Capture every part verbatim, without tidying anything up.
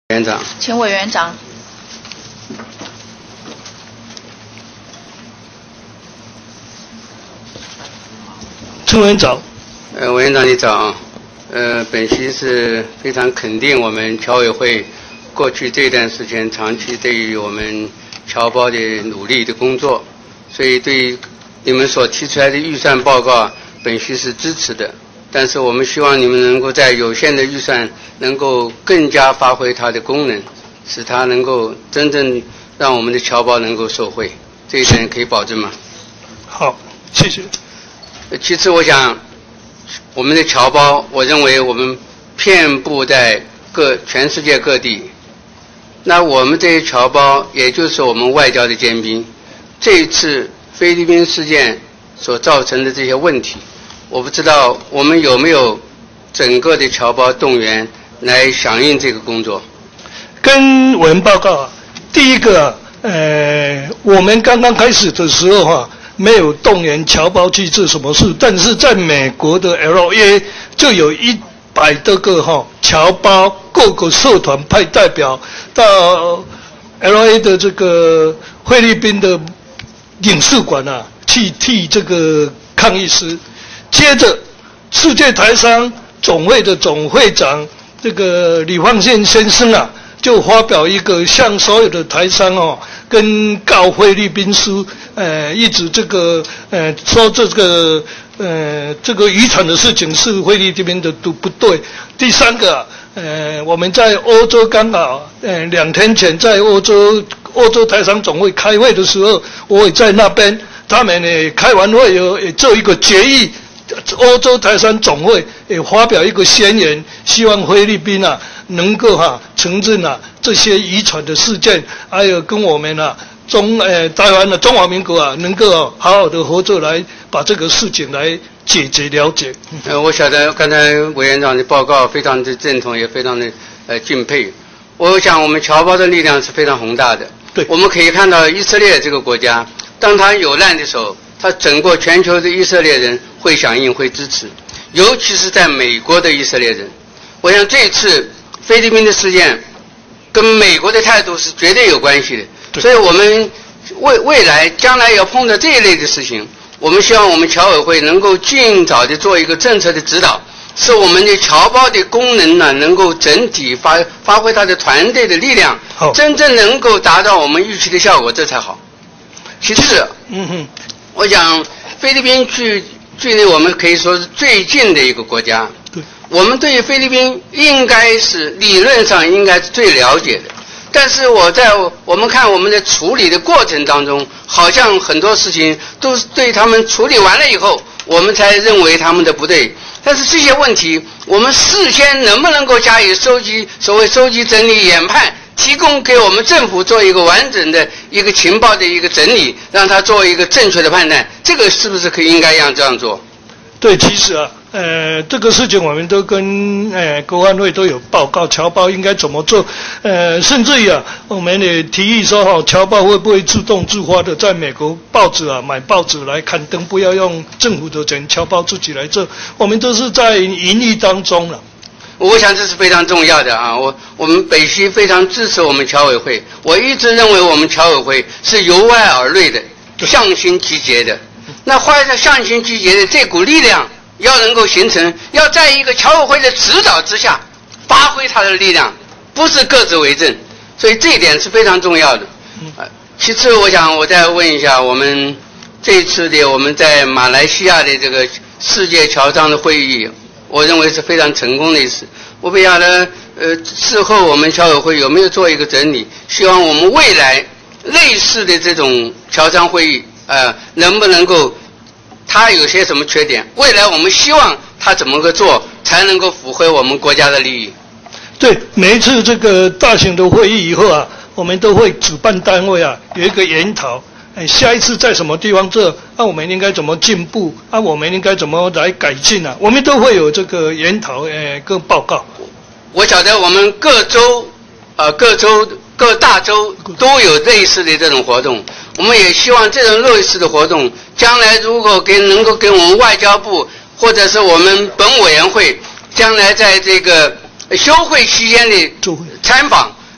委员长， 请委员长。 陈委员长。 呃，委员长你早。呃，本席是非常肯定我们侨委会过去这段时间长期对于我们侨胞的努力的工作，所以对于你们所提出来的预算报告，本席是支持的。但是我们希望你们能够在有限的预算能够更加发挥它的功能，使它能够真正让我们的侨胞能够受惠，这一点可以保证吗？ 好，谢谢。 其次，我想我们的侨胞，我认为我们遍布在各全世界各地。那我们这些侨胞，也就是我们外交的尖兵。这一次菲律宾事件所造成的这些问题，我不知道我们有没有整个的侨胞动员来响应这个工作。 跟委员报告啊，第一个，呃，我们刚刚开始的时候哈、啊，没有动员侨胞去做什么事，但是在美国的 L A 就有一百多个哈、哦、侨胞各个社团派代表到 L A 的这个菲律宾的领事馆啊，去替这个抗议师。接着，世界台商总会的总会长这个李方宪先生啊，就发表一个向所有的台商哦，跟告菲律宾书，呃，一直这个呃说这个呃这个渔船的事情是菲律宾的都不对。第三个、啊，呃，我们在欧洲刚好，呃，两天前在欧洲欧洲台商总会开会的时候，我也在那边，他们呢开完会有也做一个决议。欧洲台商总会也发表一个宣言，希望菲律宾啊能够哈、啊、承认啊这些渔船的事件，还有跟我们啊中呃台湾的中华民国啊能够、啊、好好的合作来把这个事情来解决了解。 呃，我晓得刚才委员长的报告非常的认同，也非常的呃敬佩。我想我们侨胞的力量是非常宏大的。 对， 我们可以看到以色列这个国家，当它有难的时候，它整个全球的以色列人会响应，会支持，尤其是在美国的以色列人。我想这次菲律宾的事件跟美国的态度是绝对有关系的，所以我们未未来将来要碰到这一类的事情，我们希望我们侨委会能够尽早的做一个政策的指导，使我们的侨胞的功能呢能够整体发发挥它的团队的力量，真正能够达到我们预期的效果，这才好。其次， 嗯哼。 我想，菲律宾距距离我们可以说是最近的一个国家。 对， 我们对于菲律宾应该是理论上应该是最了解的，但是我在我们看我们的处理的过程当中，好像很多事情都是对他们处理完了以后，我们才认为他们的不对。但是这些问题，我们事先能不能够加以收集，所谓收集、整理、研判？提供给我们政府做一个完整的一个情报的一个整理，让他做一个正确的判断，这个是不是可以应该要这样做？ 对，其实啊，呃，这个事情我们都跟呃国安会都有报告，侨胞应该怎么做，呃，甚至于啊，我们也提议说哈，侨胞会不会自动自发的在美国报纸啊买报纸来刊登，不要用政府的钱，侨胞自己来做，我们都是在营议当中了。 我想这是非常重要的啊！我我们北溪非常支持我们侨委会，我一直认为我们侨委会是由外而内的，向心集结的。那花在向心集结的这股力量要能够形成，要在一个侨委会的指导之下发挥它的力量，不是各自为政，所以这一点是非常重要的。呃，其次，我想我再问一下，我们这次的我们在马来西亚的这个世界侨商的会议。我认为是非常成功的一次。我不晓得，呃，事后我们侨委会有没有做一个整理？希望我们未来类似的这种侨商会议，呃，能不能够，它有些什么缺点？未来我们希望它怎么个做，才能够符合我们国家的利益？ 对，每一次这个大型的会议以后啊，我们都会主办单位啊有一个研讨。哎，下一次在什么地方做？啊，我们应该怎么进步？啊，我们应该怎么来改进啊？我们都会有这个研讨，呃，跟报告。 我晓得我们各州，呃，各州各大洲都有类似的这种活动。我们也希望这种类似的活动，将来如果给能够给我们外交部或者是我们本委员会，将来在这个休会期间的参访。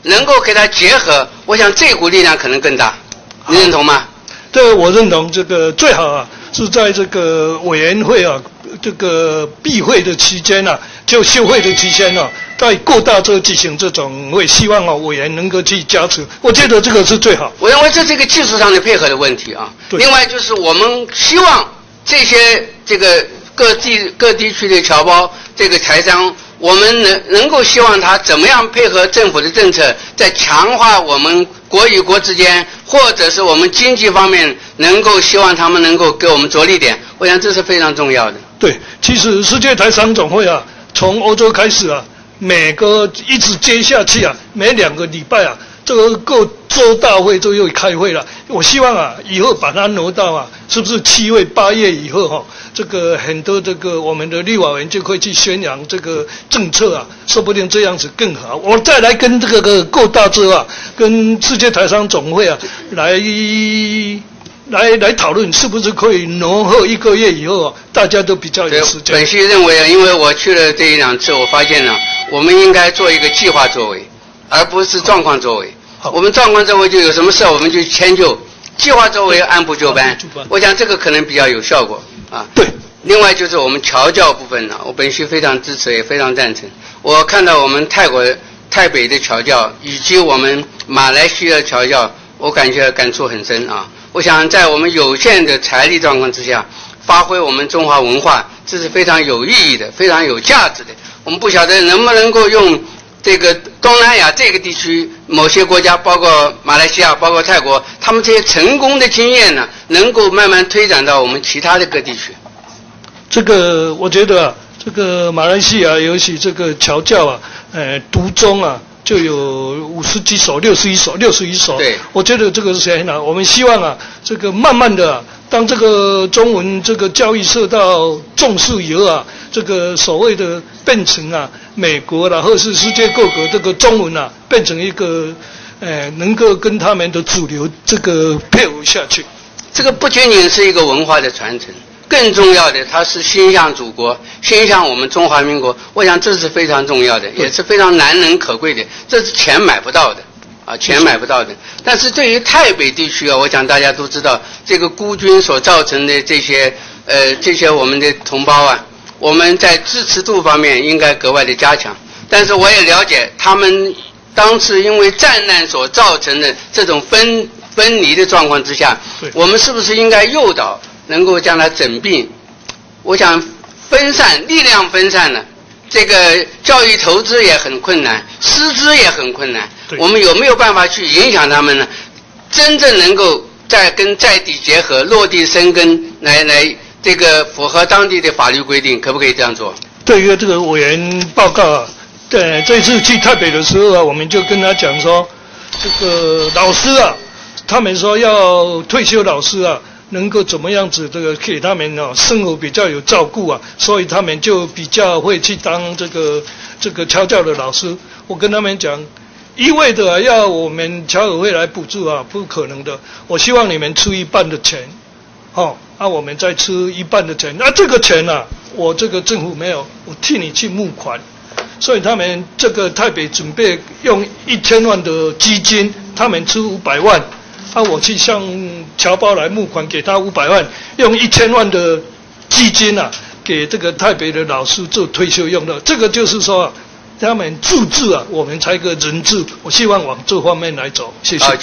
能够给它结合，我想这股力量可能更大，你认同吗？ 对，我认同。这个最好啊是在这个委员会啊，这个闭会的期间啊，就休会的期间啊，在各大洲进行这种会，希望啊委员能够去加持，我觉得这个是最好。 我认为这是一个技术上的配合的问题啊。另外就是我们希望这些这个各地各地区的侨胞这个财商，我们能能够希望他怎么样配合政府的政策，在强化我们国与国之间，或者是我们经济方面，能够希望他们能够给我们着力点。我想这是非常重要的。 对，其实世界台商总会啊，从欧洲开始啊，每个一直接下去啊，每两个礼拜啊，这个各州大会都又开会了。我希望啊，以后把它挪到啊，是不是七月八月以后哈、啊，这个很多这个我们的立法委员就会去宣扬这个政策啊，说不定这样子更好。我再来跟这个各大洲啊，跟世界台商总会啊来。来来讨论是不是可以挪后一个月以后啊，大家都比较有时间。 本席认为啊，因为我去了这一两次，我发现呢、啊，我们应该做一个计划作为，而不是状况作为。我们状况作为就有什么事我们就迁就，计划作为按部就班。我想这个可能比较有效果啊。 对。 另外就是我们侨教部分呢、啊，我本席非常支持，也非常赞成。我看到我们泰国泰北的侨教以及我们马来西亚的侨教，我感觉感触很深啊。我想在我们有限的财力状况之下，发挥我们中华文化，这是非常有意义的，非常有价值的。我们不晓得能不能够用这个东南亚这个地区某些国家，包括马来西亚，包括泰国，他们这些成功的经验呢，能够慢慢推展到我们其他的各地区。 这个我觉得啊，这个马来西亚尤其这个侨教啊，呃，独中啊。就有五十几所、六十一所、六十一所。 对， 我觉得这个是很好。我们希望啊，这个慢慢的、啊，当这个中文这个教育受到重视以后啊，这个所谓的变成啊，美国啦，或是世界各国这个中文啊，变成一个，呃，能够跟他们的主流这个配合下去。 这个不仅仅是一个文化的传承。更重要的，它是心向祖国，心向我们中华民国。我想这是非常重要的，也是非常难能可贵的，这是钱买不到的，啊，钱买不到的。但是对于泰北地区啊，我想大家都知道，这个孤军所造成的这些呃这些我们的同胞啊，我们在支持度方面应该格外的加强。但是我也了解，他们当时因为战难所造成的这种分分离的状况之下，我们是不是应该诱导？能够将它整并，我想分散力量分散了，这个教育投资也很困难，师资也很困难。我们有没有办法去影响他们呢？真正能够在跟在地结合、落地生根，来来这个符合当地的法律规定，可不可以这样做？ 对于这个委员报告啊，对这次去台北的时候啊，我们就跟他讲说，这个老师啊，他们说要退休老师啊。能够怎么样子这个给他们哦生活比较有照顾啊，所以他们就比较会去当这个这个侨教的老师。我跟他们讲，一味的、啊、要我们侨委会来补助啊，不可能的。我希望你们出一半的钱，哦，啊我们再出一半的钱。那、啊、这个钱啊，我这个政府没有，我替你去募款。所以他们这个台北准备用一千万的基金，他们出五百万。啊，我去向侨胞来募款，给他五百万，用一千万的基金啊，给这个台北的老师做退休用的。这个就是说、啊，他们自治啊，我们才个人治。我希望往这方面来走。谢谢。